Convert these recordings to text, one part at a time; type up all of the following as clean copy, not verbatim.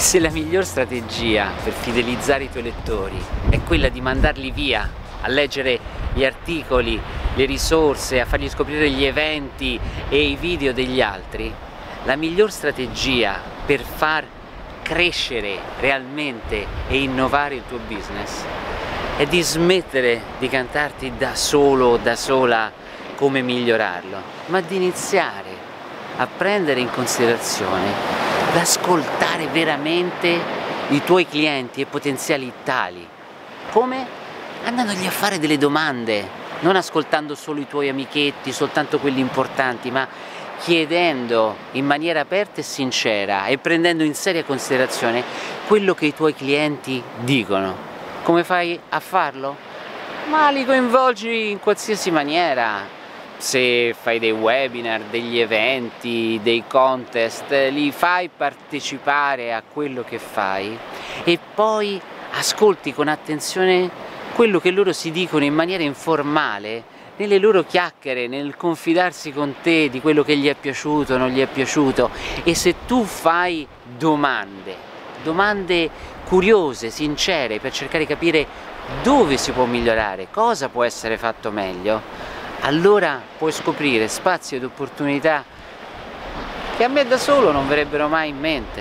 se la miglior strategia per fidelizzare i tuoi lettori è quella di mandarli via a leggere gli articoli, le risorse, a fargli scoprire gli eventi e i video degli altri, la miglior strategia per far crescere realmente e innovare il tuo business è di smettere di cantarti da solo o da sola come migliorarlo, ma di iniziare a prendere in considerazione, ad ascoltare veramente i tuoi clienti e potenziali tali. Come? Andandogli a fare delle domande, non ascoltando solo i tuoi amichetti, soltanto quelli importanti, ma chiedendo in maniera aperta e sincera e prendendo in seria considerazione quello che i tuoi clienti dicono. Come fai a farlo? Ma li coinvolgi in qualsiasi maniera. Se fai dei webinar, degli eventi, dei contest, li fai partecipare a quello che fai e poi ascolti con attenzione quello che loro si dicono in maniera informale, nelle loro chiacchiere, nel confidarsi con te di quello che gli è piaciuto, non gli è piaciuto. E se tu fai domande curiose, sincere, per cercare di capire dove si può migliorare, cosa può essere fatto meglio, allora puoi scoprire spazi ed opportunità che a me da solo non verrebbero mai in mente.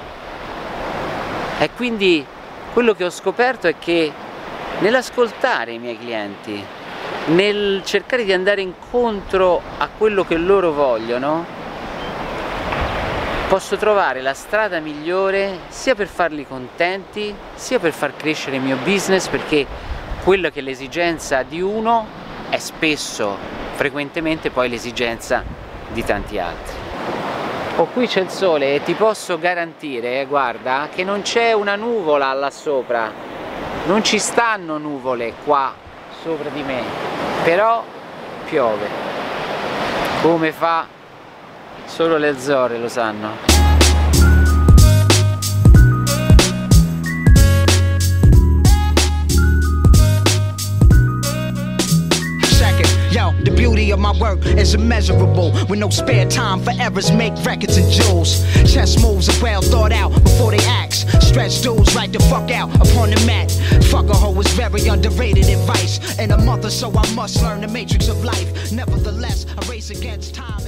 E quindi quello che ho scoperto è che nell'ascoltare i miei clienti, nel cercare di andare incontro a quello che loro vogliono, posso trovare la strada migliore sia per farli contenti, sia per far crescere il mio business, perché quello che è l'esigenza di uno è spesso, frequentemente poi l'esigenza di tanti altri. Oh, qui c'è il sole e ti posso garantire, guarda, che non c'è una nuvola là sopra, non ci stanno nuvole qua sopra di me, però piove. Come fa? Solo le Azzorre lo sanno. Yo, the beauty of my work is immeasurable. With no spare time for errors, make records and jewels. Chess moves are well thought out before they act. Stretch dudes right the fuck out upon the mat. Fuck a hoe is very underrated advice. In a month or so I must learn the matrix of life. Nevertheless, I race against time.